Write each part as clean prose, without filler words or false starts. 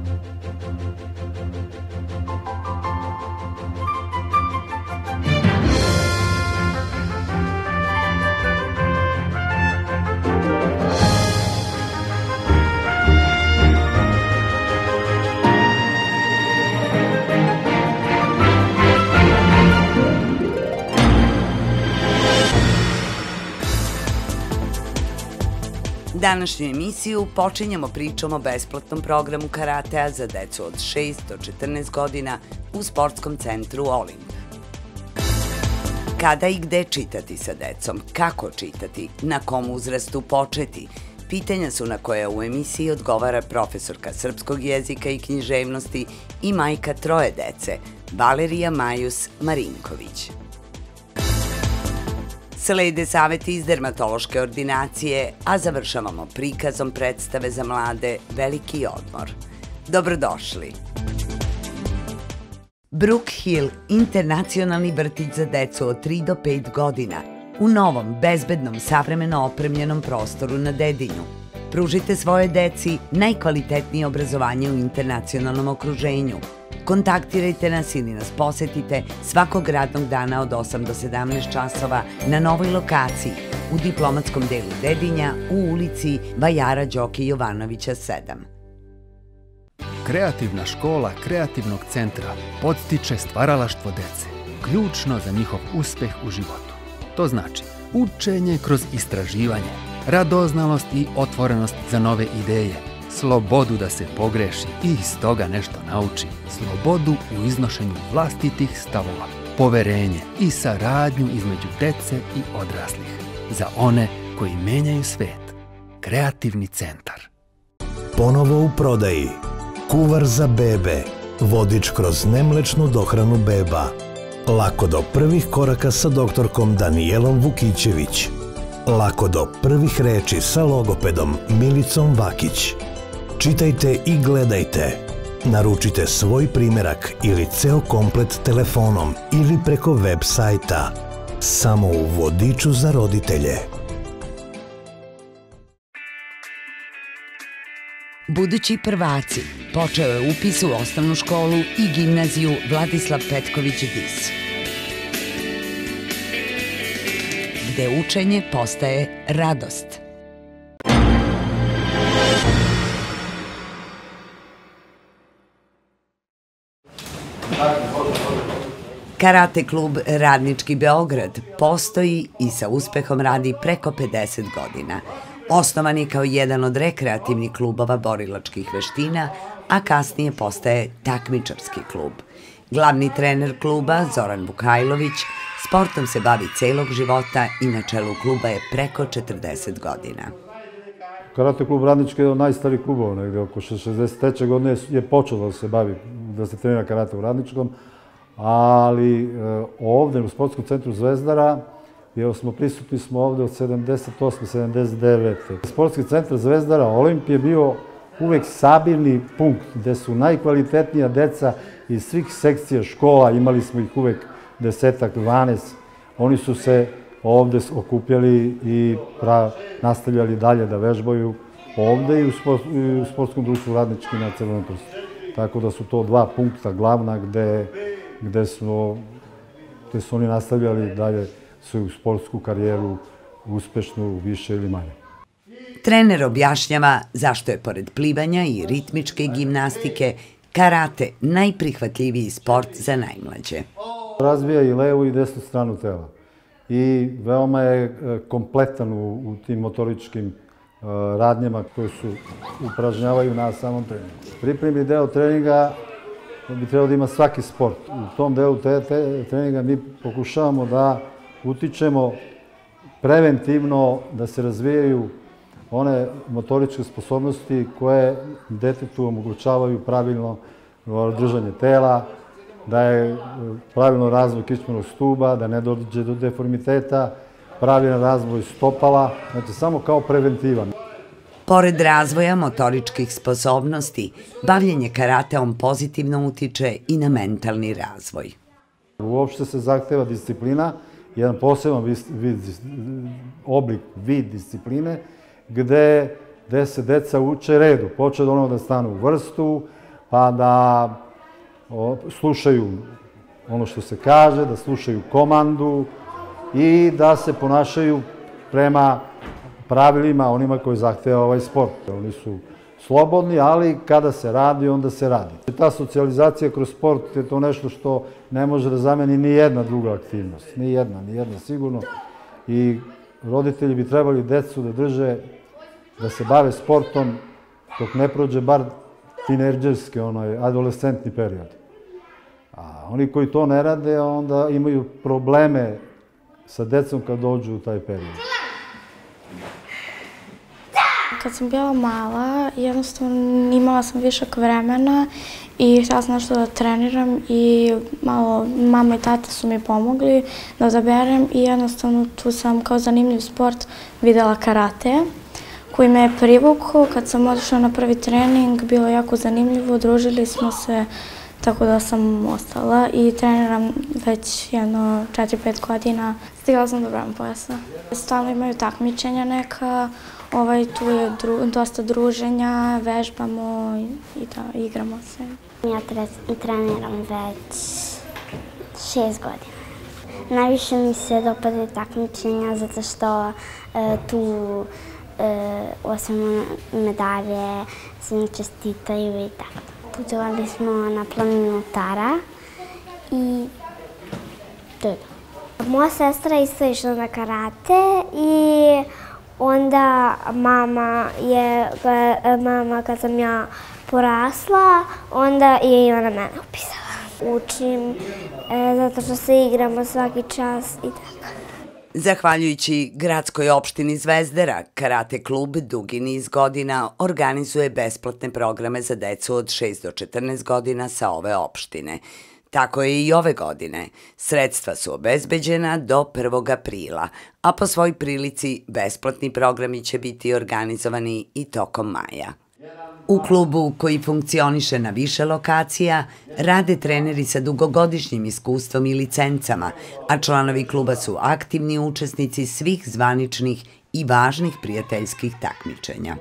Današnju emisiju počinjemo pričom o besplatnom programu karatea za decu od 6 do 14 godina u sportskom centru Olimp. Kada i gde čitati sa decom, kako čitati, na kom uzrastu početi, pitanja su na koja u emisiji odgovara profesorka srpskog jezika i književnosti i majka troje dece, Valerija Majus Marinković. Slede saveti iz dermatološke ordinacije, a završavamo prikazom predstave za mlade Veliki odmor. Dobrodošli! Brook Hill, internacionalni vrtić za decu od 3 do 5 godina, u novom, bezbednom, savremeno opremljenom prostoru na Dedinju. Pružite svoje deci najkvalitetnije obrazovanje u internacionalnom okruženju. Kontaktirajte nas ili nas posetite svakog radnog dana od 8 do 17 časova na novoj lokaciji u diplomatskom delu Dedinja u ulici Vajara Đoke Jovanovića 7. Kreativna škola kreativnog centra podstiče stvaralaštvo dece, ključno za njihov uspeh u životu. To znači učenje kroz istraživanje, radoznalost i otvorenost za nove ideje, slobodu da se pogreši i iz toga nešto nauči, slobodu u iznošenju vlastitih stavova, poverenje i saradnju između dece i odraslih. Za one koji menjaju svet. Kreativni centar. Ponovo u prodaji. Kuvar za bebe. Vodič kroz nemlečnu dohranu beba. Lako do prvih koraka sa doktorkom Danijelom Vukićević. Lako do prvih reči sa logopedom Milicom Vakić. Čitajte i gledajte. Naručite svoj primerak ili ceo komplet telefonom ili preko web sajta. Samo u vodiču za roditelje. Budući prvaci počeo je upis u osnovnu školu i gimnaziju Vladislav Petković-Dis, gde učenje postaje radost. Karate klub Radnički Beograd postoji i sa uspehom radi preko 50 godina. Osnovan je kao jedan od rekreativnih klubova borilačkih veština, a kasnije postaje takmičarski klub. Glavni trener kluba, Zoran Vukajlović, sportom se bavi celog života i na čelu kluba je preko 40 godina. Karate klub Radnički je jedan od najstarijih klubova, negde oko 63. godine je počelo da se bavi, da se trenira karate u Radničkom, ali ovde u sportskom centru Zvezdara, jer smo prisutni smo ovde od 78. 79. Sportski centar Zvezdara Olimp je bio uvek sabirni punkt gde su najkvalitetnija deca iz svih sekcija škola, imali smo ih uvek 10-12. Oni su se ovde okupljali i nastavljali dalje da vežbaju ovde i u sportskom društvu Radnički na Crvenom Krstu. Tako da su to dva punkta glavna gde su oni nastavljali dalje svoju sportsku karijeru uspešnu, više ili manje. Trener objašnjava zašto je pored plivanja i ritmičke gimnastike karate najprihvatljiviji sport za najmlađe. Razvija i levu i desnu stranu tela i veoma je kompletan u tim motoričkim radnjama koje su upražnjavaju na samom treningu. Pripremni deo treninga bi trebalo da ima svaki sport. U tom delu treninga mi pokušavamo da utičemo preventivno da se razvijaju one motoričke sposobnosti koje detetu omogućavaju pravilno držanje tela, da je pravilno razvoj kičmenog stuba, da ne dođe do deformiteta, pravilan razvoj stopala, znači samo kao preventivan. Pored razvoja motoričkih sposobnosti, bavljenje karateom pozitivno utiče i na mentalni razvoj. Uopšte se zahteva disciplina, jedan poseban vid discipline, gde se deca uče redu. Poče od onog da stanu u vrstu, pa da slušaju ono što se kaže, da slušaju komandu i da se ponašaju prema pravilima onima koji zahteva ovaj sport. Oni su slobodni, ali kada se radi, onda se radi. Ta socijalizacija kroz sport je to nešto što ne može da zameni ni jedna druga aktivnost. Ni jedna sigurno. I roditelji bi trebali decu da drže, da se bave sportom dok ne prođe bar tinejdžerski, adolescentni period. A oni koji to ne rade, onda imaju probleme sa decom kad dođu u taj period. Kad sam bila mala, jednostavno imala sam višak vremena i htjela sam nešto da treniram i malo mama i tata su mi pomogli da odaberem i jednostavno tu sam kao zanimljiv sport videla karate koji me je privukao. Kad sam otišla na prvi trening, bilo je jako zanimljivo, družili smo se, tako da sam ostala i treniram već jedno 4-5 godina. Stigla sam do brojem pojasa. Stalno imaju takmičenja neka, tu je dosta druženja, vežbamo i da, igramo se. Ja treniram već 6 godina. Najviše mi se dopadaju takmičenja zato što tu osim medalje svi mi čestitaju i tako. Putovali smo na planinu Tara i to je to. Moja sestra isto išla na karate i onda mama, kad sam ja porasla, onda je i ona mene upisala. Učim zato što se igramo svaki čas i tako. Zahvaljujući gradskoj opštini Zvezdara, karate klub dugi niz godina organizuje besplatne programe za decu od 6 do 14 godina sa ove opštine. Tako je i ove godine. Sredstva su obezbeđena do 1. aprila, a po svoj prilici besplatni programi će biti organizovani i tokom maja. U klubu, koji funkcioniše na više lokacija, rade treneri sa dugogodišnjim iskustvom i licencama, a članovi kluba su aktivni učesnici svih zvaničnih i važnih prijateljskih takmičenja.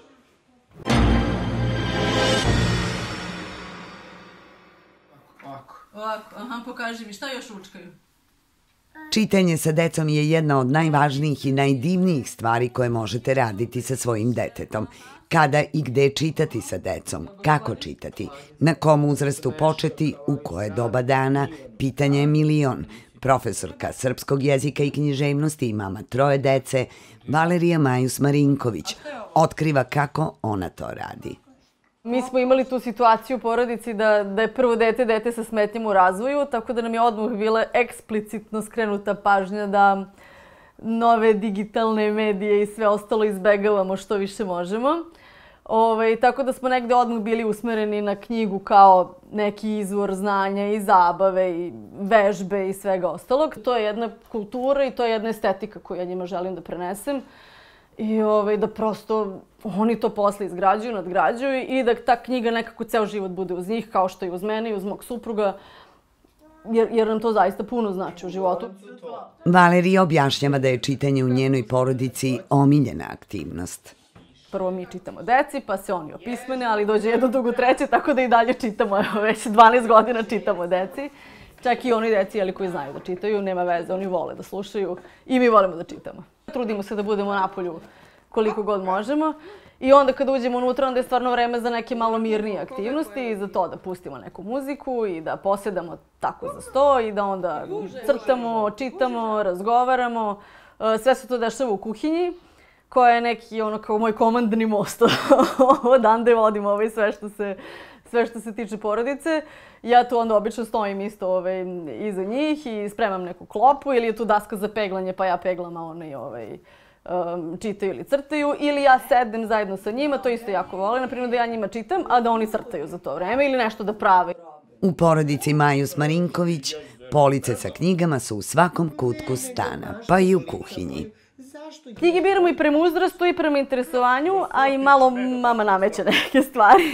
Ovako, pokaži mi, šta još učkaju? Čitanje sa decom je jedna od najvažnijih i najdivnijih stvari koje možete raditi sa svojim detetom. Kada i gde čitati sa decom, kako čitati, na kom uzrastu početi, u koje doba dana, pitanje je milion. Profesorka srpskog jezika i književnosti i mama 3 dece, Valerija Majus Marinković, otkriva kako ona to radi. Mi smo imali tu situaciju u porodici da je prvo dete sa smetnjama u razvoju, tako da nam je odmah bila eksplicitno skrenuta pažnja da nove digitalne medije i sve ostalo izbegavamo što više možemo. Tako da smo negde odmah bili usmereni na knjigu kao neki izvor znanja i zabave i vežbe i svega ostalog. To je jedna kultura i to je jedna estetika koju ja njima želim da prenesem. I da prosto oni to posle izgrađuju, nadgrađuju i da ta knjiga nekako ceo život bude uz njih, kao što i uz mene i uz mog supruga, jer nam to zaista puno znači u životu. Valerija objašnjava da je čitanje u njenoj porodici omiljena aktivnost. Prvo mi čitamo deci, pa se oni opismene, ali dođe jedno drugo treće, tako da i dalje čitamo, već 12 godina čitamo deci. Čak i oni deci koji znaju da čitaju, nema veze, oni vole da slušaju i mi volimo da čitamo. Trudimo se da budemo napolju koliko god možemo i onda kad uđemo unutra, onda je stvarno vreme za neke malo mirnije aktivnosti i za to da pustimo neku muziku i da posjedamo tako za sto i da onda crtamo, čitamo, razgovaramo. Sve se to dešava u kuhinji, koja je neki kao moj komandni most. Odande vodim sve što se tiče porodice. Ja tu onda obično stojim isto iza njih i spremam neku klopu ili je tu daska za peglanje pa ja peglam, a oni čitaju ili crtaju. Ili ja sedem zajedno sa njima, to isto jako vole. Naprimjer da ja njima čitam, a da oni crtaju za to vreme ili nešto da prave. U porodici Majus Marinković police sa knjigama su u svakom kutku stana, pa i u kuhinji. Knjige biramo i prema uzrastu i prema interesovanju, a i malo mama nameće neke stvari.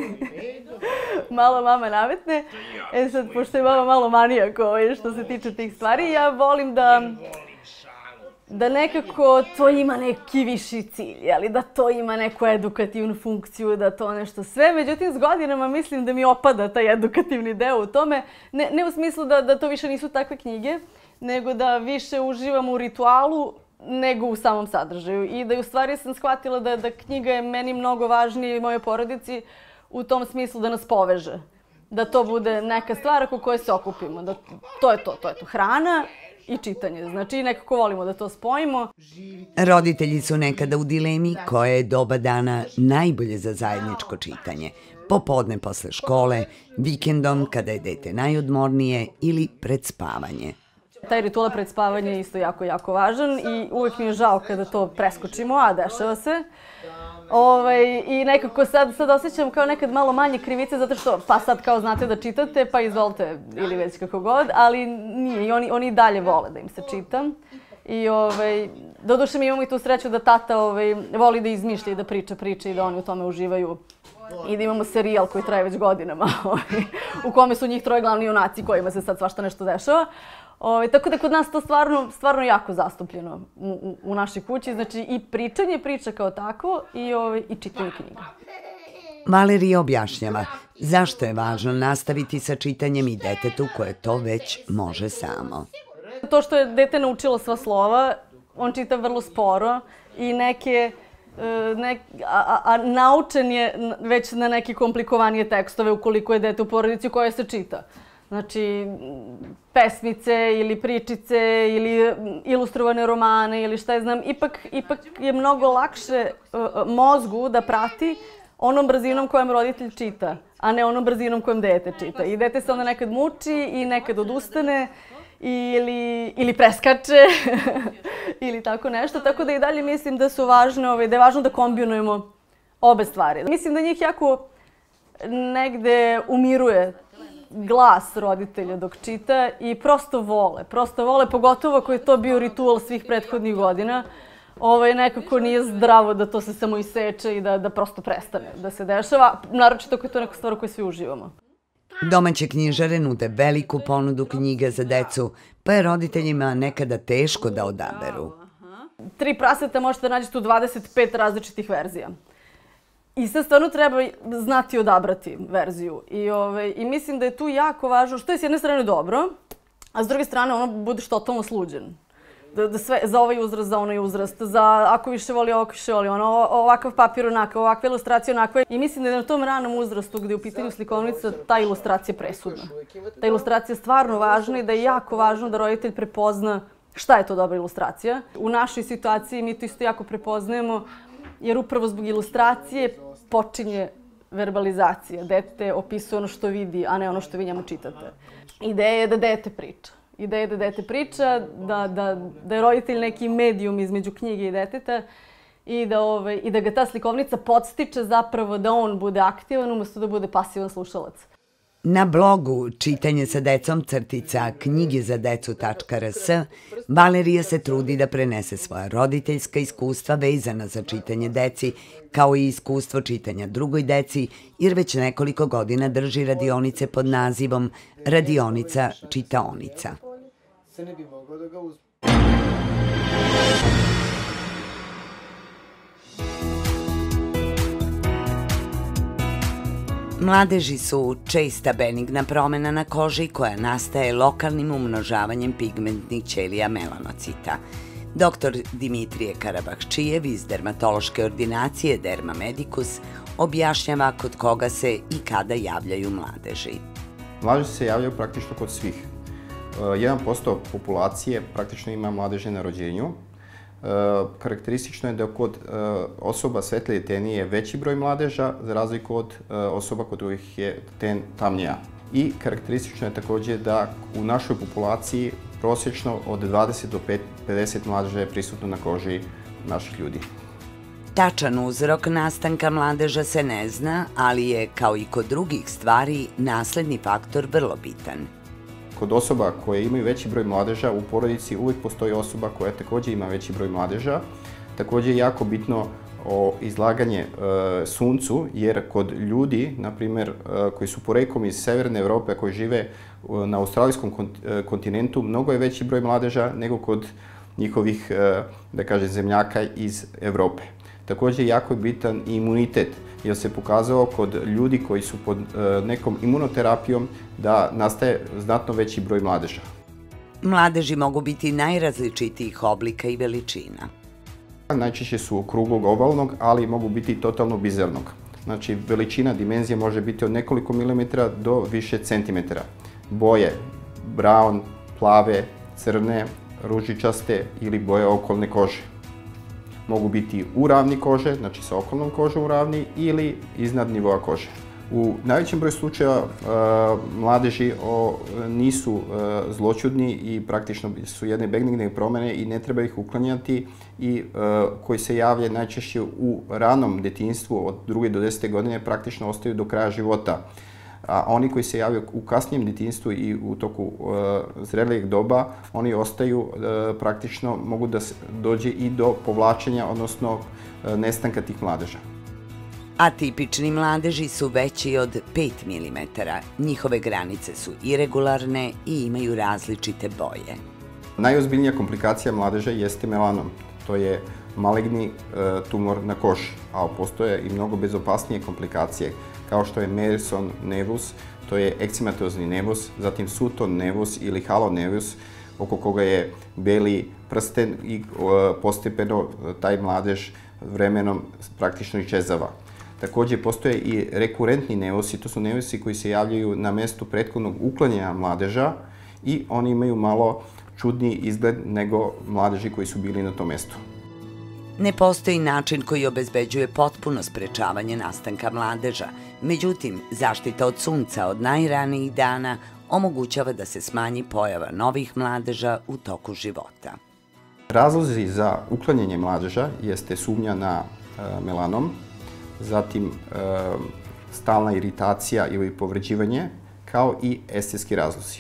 Malo mama nametne. Sad, pošto je mama malo manijak što se tiče tih stvari, ja volim da nekako to ima neki viši cilj, ali da to ima neku edukativnu funkciju, da to nešto sve. Međutim, s godinama mislim da mi opada taj edukativni deo u tome. Ne u smislu da to više nisu takve knjige, nego da više uživam u ritualu nego u samom sadržaju. I da u stvari sam shvatila da knjiga je meni mnogo važnija i mojoj porodici u tom smislu da nas poveže. Da to bude neka stvar oko koje se okupimo. Da to je to. Hrana i čitanje. Znači, nekako volimo da to spojimo. Roditelji su nekada u dilemi koje je doba dana najbolje za zajedničko čitanje. Popodne posle škole, vikendom kada je dete najodmornije ili pred spavanje. Taj ritual pred spavanje je isto jako, jako važan i uvijek mi je žao kada to preskočimo, a dešava se. I nekako sad osjećam kao nekad malo manje krivice zato što pa sad kao znate da čitate pa izvolite ili već kako god, ali nije i oni dalje vole da im se čita. I doduše mi imamo i tu sreću da tata voli da izmišlja i da priča priče i da oni u tome uživaju. I da imamo serijal koji traje već godinama u kome su njih troje glavni junaci kojima se sad svašta nešto dešava. Tako da kod nas to stvarno jako zastupljeno u našoj kući. Znači i pričanje priča kao tako i čitanje knjiga. Valerija objašnjava zašto je važno nastaviti sa čitanjem i detetu koje to već može samo. To što je dete naučilo sva slova, on čita vrlo sporo i naučen je već na neke komplikovanije tekstove ukoliko je dete u porodici koje se čita. Znači, pesmice ili pričice ili ilustrovane romane ili šta je znam, ipak je mnogo lakše mozgu da prati onom brzinom kojom roditelj čita, a ne onom brzinom kojom dete čita. I dete se onda nekad muči i nekad odustane ili preskače ili tako nešto. Tako da i dalje mislim da su važne, da je važno da kombinujemo obe stvari. Mislim da njih jako negde umiruje glas roditelja dok čita i prosto vole, pogotovo ako je to bio ritual svih prethodnih godina. Nekako nije zdravo da to se samo iseče i da prosto prestane da se dešava, naročito ako je to neka stvar u kojoj svi uživamo. Domaće knjižare nude veliku ponudu knjiga za decu, pa je roditeljima nekada teško da odaberu. 3 praseta možete nađete u 25 različitih verzija. I sad stvarno treba znati odabrati verziju. I mislim da je tu jako važno, što je s jedne strane dobro, a s druge strane ono budeš totalno sluđen. Za ovaj uzrast, za onaj uzrast, za ako više voli, ovako više voli, ovakav papir onakav, ovakva ilustracija onakva. I mislim da je na tom ranom uzrastu gdje je u pitanju slikovnica ta ilustracija presudna. Ta ilustracija je stvarno važna i da je jako važno da roditelj prepozna šta je to dobra ilustracija. U našoj situaciji mi to isto jako prepoznajemo jer upravo zbog ilustracije počinje verbalizacija. Dete opisuje ono što vidi, a ne ono što vi njemu čitate. Ideja je da dete priča. Ideja je da dete priča, da je roditelj neki medijum između knjige i deteta i da ga ta slikovnica podstiče zapravo da on bude aktivan umjesto da bude pasivan slušalac. Na blogu Čitanje sa decom _knjigezadecu.rs Valerija se trudi da prenese svoja roditeljska iskustva vezana za čitanje deci, kao i iskustvo čitanja drugoj deci, jer već nekoliko godina drži radionice pod nazivom Radionica čitaonica. Mladeži su česta benigna promena na koži koja nastaje lokalnim umnožavanjem pigmentnih ćelija melanocita. Dr. Dimitrije Karabahčijev iz dermatološke ordinacije Derma Medicus objašnjava kod koga se i kada javljaju mladeži. Mladeži se javljaju praktično kod svih. 1% populacije praktično ima mladeže na rođenju. Karakteristično je da kod osoba svetlije tenije je veći broj mladeža, za razliku od osoba kod kojih je ten tamnija. I karakteristično je također da u našoj populaciji prosječno od 20 do 50 mladeža je prisutno na koži naših ljudi. Tačan uzrok nastanka mladeža se ne zna, ali je, kao i kod drugih stvari, nasledni faktor vrlo bitan. Kod osoba koje imaju veći broj mladeža u porodici uvijek postoji osoba koja također ima veći broj mladeža. Također je jako bitno izlaganje suncu, jer kod ljudi, na primjer, koji su poreklom iz Severne Evrope, koji žive na australijskom kontinentu, mnogo je veći broj mladeža nego kod njihovih, da kažem, zemljaka iz Evrope. Također, jako je bitan i imunitet, jer se pokazalo kod ljudi koji su pod nekom imunoterapijom da nastaje znatno veći broj mladeža. Mladeži mogu biti najrazličitijih oblika i veličina. Najčešće su okruglog, ovalnog, ali mogu biti i totalno bizarnog. Znači, veličina, dimenzija može biti od nekoliko milimetara do više centimetara. Boje, brown, plave, crne, ružičaste ili boje okolne kože. Mogu biti u ravni kože, znači sa okolnom kožom u ravni, ili iznad nivoa kože. U najvećem broju slučajeva mladeži nisu zloćudni i praktično su jedne benigne promjene i ne treba ih uklanjati, i koji se javlja najčešće u ranom djetinjstvu od 2. do 10. godine praktično ostaju do kraja života. A oni koji se javljaju u kasnijem djetinjstvu i u toku zrelijeg doba, oni ostaju praktično, mogu da dođe i do povlačenja, odnosno nestanka tih mladeža. Atipični mladeži su veći od 5 mm. Njihove granice su iregularne i imaju različite boje. Najozbiljnija komplikacija mladeža jeste melanom. To je maligni tumor na koži, a postoje i mnogo bezopasnije komplikacije, kao što je Mersonov nevus, to je eksematozni nevus, zatim Sutton nevus ili halo nevus, oko koga je beli prsten i postepeno taj mladež vremenom praktično iščezava. Također postoje i rekurentni nevusi, to su nevusi koji se javljaju na mjestu prethodnog uklanjanja mladeža i oni imaju malo čudniji izgled nego mladeži koji su bili na tom mjestu. Ne postoji način koji obezbeđuje potpuno sprečavanje nastanka mladeža. Međutim, zaštita od sunca od najranijih dana omogućava da se smanji pojava novih mladeža u toku života. Razlozi za uklanjanje mladeža jeste sumnja na melanom, zatim stalna iritacija ili povređivanje, kao i estetski razlozi.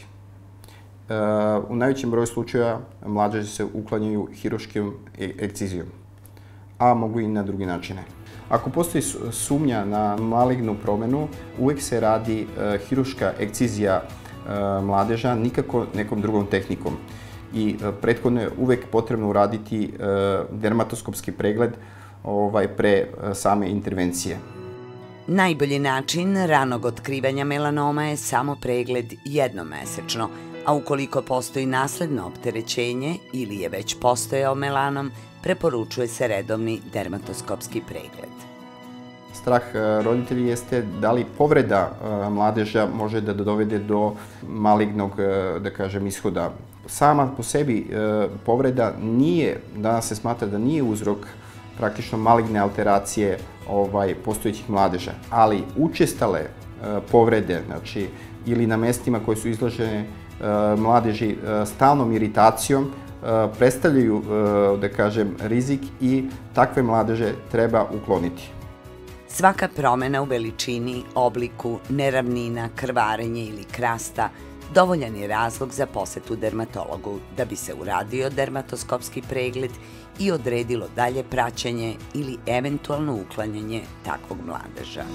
U najvećem broju slučajeva mladeži se uklanjaju hiruškom ekcizijom, a mogu i na drugi načine. Ako postoji sumnja na malignu promjenu, uvijek se radi hiruška ekcizija mladeža, nikako nekom drugom tehnikom. I prethodno je uvijek potrebno uraditi dermatoskopski pregled pre same intervencije. Najbolji način ranog otkrivanja melanoma je samo pregled jednomesečno, a ukoliko postoji nasledno opterećenje ili je već postojao melanom, preporučuje se redovni dermatoskopski pregled. Strah roditelji jeste da li povreda mladeža može da dovede do malignog, da kažem, ishoda. Sama po sebi povreda nije, danas se smatra da nije uzrok praktično maligne alteracije postojećih mladeža, ali učestale povrede, znači ili na mjestima koje su izložene mladeži stalnom iritacijom, predstavljaju, da kažem, rizik i takve mladeže treba ukloniti. Svaka promjena u veličini, obliku, neravnina, krvarenje ili krasta dovoljan je razlog za posetu dermatologu da bi se uradio dermatoskopski pregled i odredilo dalje praćenje ili eventualno uklanjanje takvog mladeža.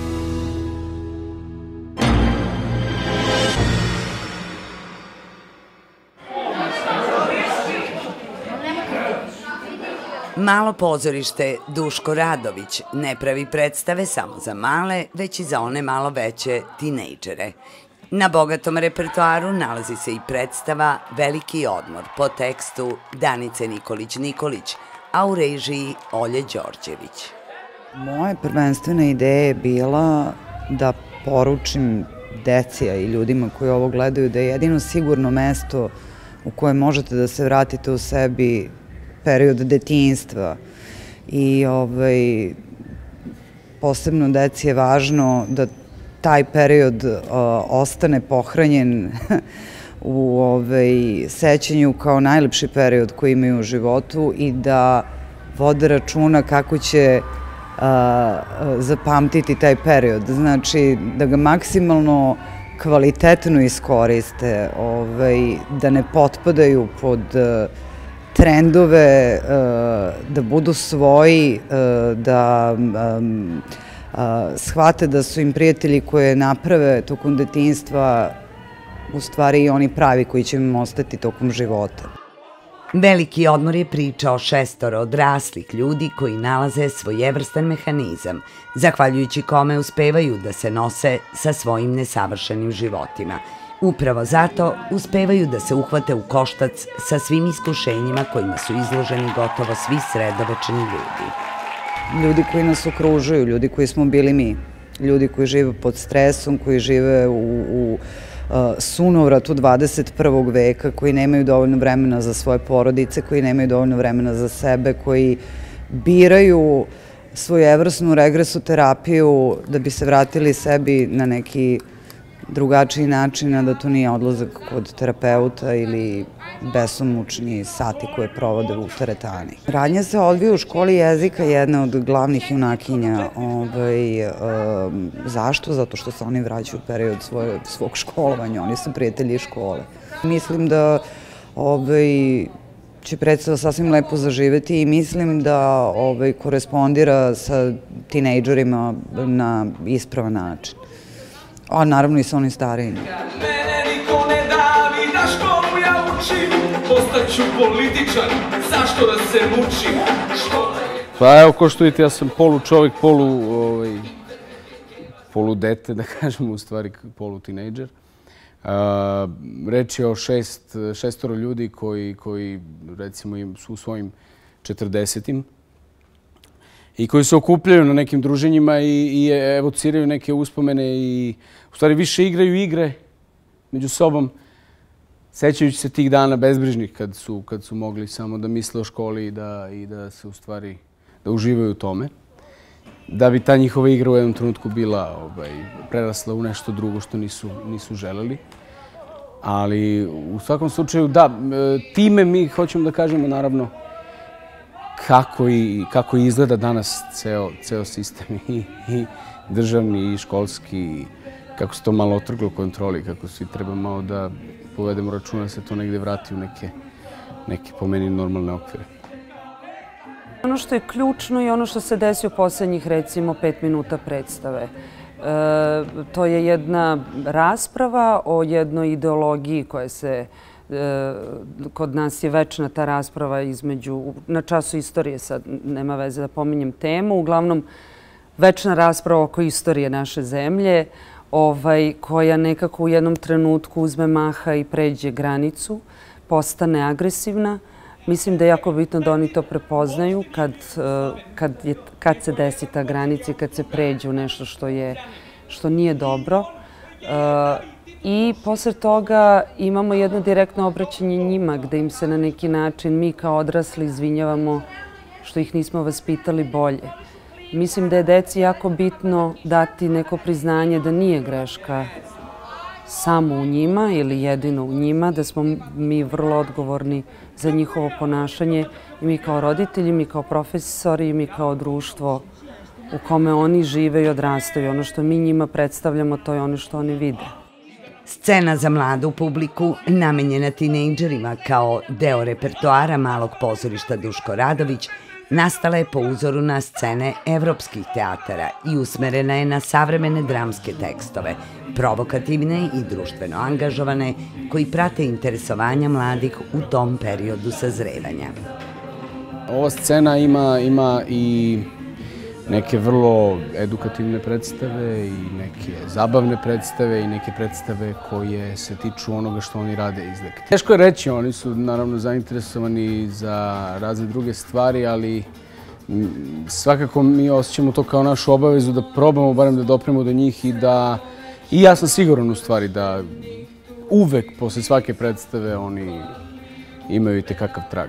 Malo pozorište Duško Radović ne pravi predstave samo za male, već i za one malo veće tinejdžere. Na bogatom repertoaru nalazi se i predstava Veliki odmor po tekstu Danice Nikolić-Nikolić, a u režiji Olje Đorđević. Moja prvenstvena ideja je bila da poručim deci i ljudima koji ovo gledaju da je jedino sigurno mesto u koje možete da se vratite u sebi period detinjstva i posebno deci je važno da taj period ostane pohranjen u sećanju kao najlepši period koji imaju u životu i da vode računa kako će zapamtiti taj period. Znači da ga maksimalno kvalitetno iskoriste, da ne potpadaju pod trendove, da budu svoji, da shvate da su im prijatelji koje naprave tokom detinjstva u stvari i oni pravi koji će im ostati tokom života. Veliki odmor je priča o 6 odraslih ljudi koji nalaze svojevrstan mehanizam, zahvaljujući kome uspevaju da se nose sa svojim nesavršenim životima. Upravo zato uspevaju da se uhvate u koštac sa svim iskušenjima kojima su izloženi gotovo svi sredovečni ljudi. Ljudi koji nas okružuju, ljudi koji smo bili mi, ljudi koji žive pod stresom, koji žive u sunovratu 21. veka, koji nemaju dovoljno vremena za svoje porodice, koji nemaju dovoljno vremena za sebe, koji biraju svojevrsnu regresu terapiju da bi se vratili sebi na neki drugačiji način, a da to nije odlazak kod terapeuta ili besomučni sati koje provode u teretani. Radnja se odvija u školi jezika, jedna od glavnih junakinja. Zašto? Zato što se oni vraćaju u period svog školovanja, oni su prijatelji škole. Mislim da će predstava sasvim lepo zaživeti i mislim da korespondira sa tinejdžerima na ispravan način. A naravno i sa onim starijim. Mene niko ne davi, na školu ja učim, postaću političar, zašto da se mučim? Pa evo, ko što vidite, ja sam polu čovjek, polu dete, da kažem, u stvari polu tinejdžer. Reč je o šestoro ljudi koji recimo su u svojim 40-im i koji se okupljaju na nekim druženjima i evociraju neke uspomene i u stvari više igraju igre među sobom, sećajući se tih dana bezbrižnih kad su mogli samo da misle o školi i da se u stvari da uživaju u tome. Da bi ta njihova igra u jednom trenutku bila prerasla u nešto drugo što nisu želeli. Ali u svakom slučaju, da, time mi hoćemo da kažemo naravno kako izgleda danas ceo sistem i državni i školski, kako se to malo otrglo kontroli, kako svi treba malo da povedemo računa da se to negde vrati u neke po meni normalne okvire. Ono što je ključno i ono što se desi u poslednjih recimo 5 minuta predstave. To je jedna rasprava o jednoj ideologiji koja se, kod nas je večna ta rasprava na času istorije, sad nema veze da pominjem temu, uglavnom večna rasprava oko istorije naše zemlje, koja nekako u jednom trenutku uzme maha i pređe granicu, postane agresivna. Mislim da je jako bitno da oni to prepoznaju kad se desi ta granica i kad se pređe u nešto što nije dobro. I posle toga imamo jedno direktno obraćanje njima gde im se na neki način mi kao odrasli izvinjavamo što ih nismo vaspitali bolje. Mislim da je deci jako bitno dati neko priznanje da nije greška samo u njima ili jedino u njima, da smo mi vrlo odgovorni za njihovo ponašanje i mi kao roditelji, mi kao profesori i mi kao društvo u kome oni žive i odrastaju. Ono što mi njima predstavljamo, to je ono što oni vide. Scena za mladu publiku, namenjena tinejdžerima kao deo repertoara Malog pozorišta Duško Radović, nastala je po uzoru na scene evropskih teatara i usmerena je na savremene dramske tekstove, provokativne i društveno angažovane, koji prate interesovanja mladih u tom periodu sazrevanja. Ova scena ima i neke vrlo edukativne predstave i neke zabavne predstave i neke predstave koje se tiču onoga što oni rade izlek. Teško je reći, oni su naravno zainteresovani za razne druge stvari, ali svakako mi osjećamo to kao našu obavezu da probamo barem da dopremo do njih i ja sam siguran u stvari da uvek posle svake predstave oni imaju i tekakav trag.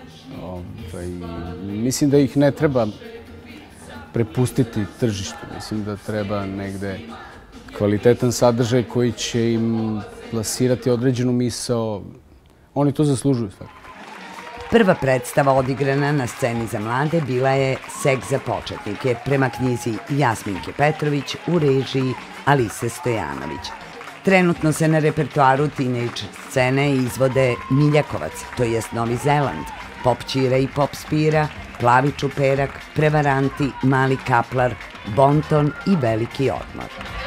Mislim da ih ne treba prepustiti tržištu. Mislim da treba negde kvalitetan sadržaj koji će im plasirati određenu misao. Oni to zaslužuju svakako. Prva predstava odigrana na sceni za mlade bila je Seks za početnike prema knjizi Jasminke Petrović u režiji Alise Stojanović. Trenutno se na repertoaru tinejdž scene izvode Miljakovac, to jest Novi Zeland, Pop Ćira i Pop Spira, Plavi čuperak, Prevaranti, Mali kaplar, Bonton i Veliki odmor.